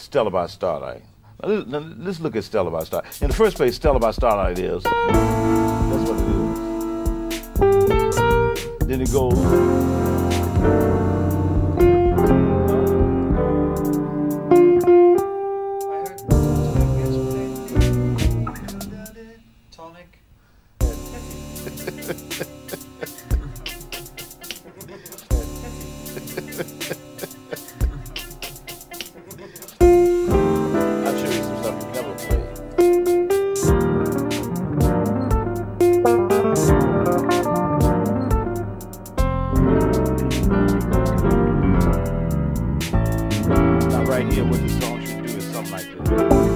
Stella by Starlight. Now, let's look at Stella by Starlight. In the first place, Stella by Starlight is, that's what it is. Then it goes. Tonic. I'll show you some stuff you've never played. Now right here, what the song should do is something like this.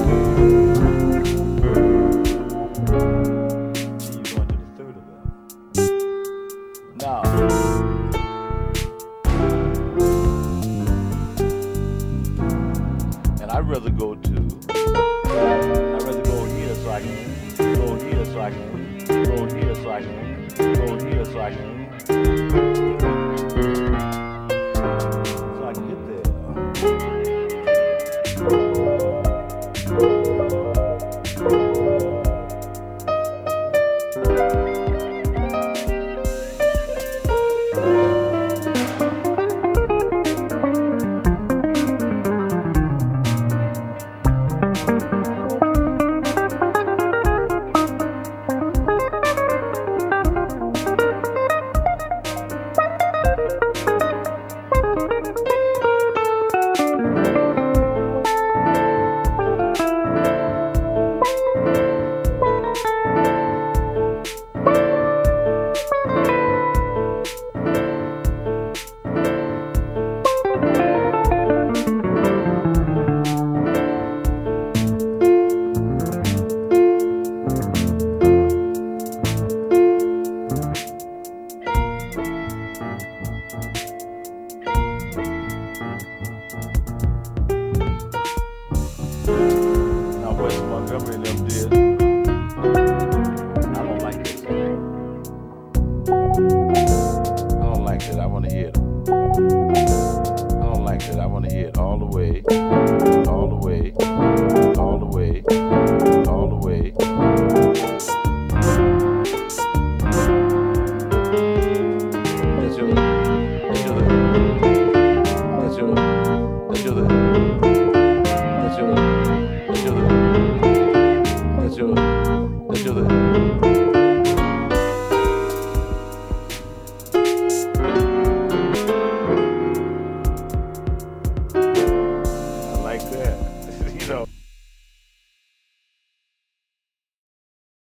Then you're going to the third of that. Now, and I'd rather go here so I can go here so I can go here so I can go here so I can get there. Now, what Montgomery and them did, I don't like it. I don't like it. I want to hear it. I don't like it. I want to hear it all the way, all the way, all the way, all the way. That's your, that's your, that's your, that's your, that's your, that's your, that's your, that's your, I like that, you know.